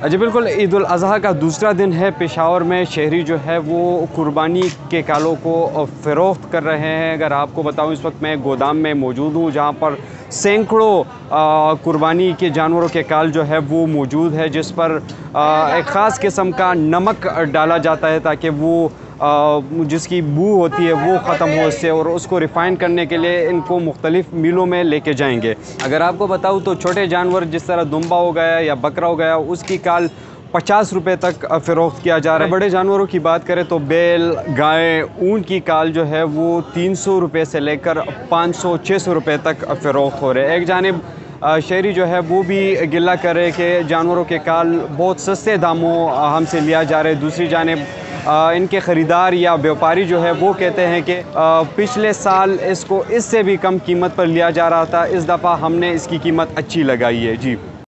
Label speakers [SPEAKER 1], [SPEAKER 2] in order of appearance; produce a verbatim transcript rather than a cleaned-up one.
[SPEAKER 1] जी बिल्कुल, ईद उल अज़हा का दूसरा दिन है। पेशावर में शहरी जो है वो कुर्बानी के कालों को फ़रोख्त कर रहे हैं। अगर आपको बताऊं, इस वक्त मैं गोदाम में मौजूद हूं जहां पर सैकड़ों कुर्बानी के जानवरों के काल जो है वो मौजूद है, जिस पर आ, एक ख़ास किस्म का नमक डाला जाता है ताकि वो जिसकी बू होती है वो ख़त्म हो उससे, और उसको रिफ़ाइन करने के लिए इनको मुख्तलिफ़ मिलों में लेके जाएंगे। अगर आपको बताऊं तो छोटे जानवर जिस तरह दुम्बा हो गया या बकरा हो गया, उसकी काल पचास रुपये तक फ़रोख्त किया जा रहा है। बड़े जानवरों की बात करें तो बैल, गाय, ऊँट की काल जो है वो तीन सौ रुपये से लेकर पाँच सौ छः सौ रुपये तक फ़रोख्त हो रहे हैं। एक जानिब शहरी जो है वो भी गिला कर रहे कि जानवरों के काल बहुत सस्ते दामों हमसे लिया जा रहा है। दूसरी जानिब इनके ख़रीदार या व्यापारी जो है वो कहते हैं कि पिछले साल इसको इससे भी कम कीमत पर लिया जा रहा था, इस दफ़ा हमने इसकी कीमत अच्छी लगाई है। जी।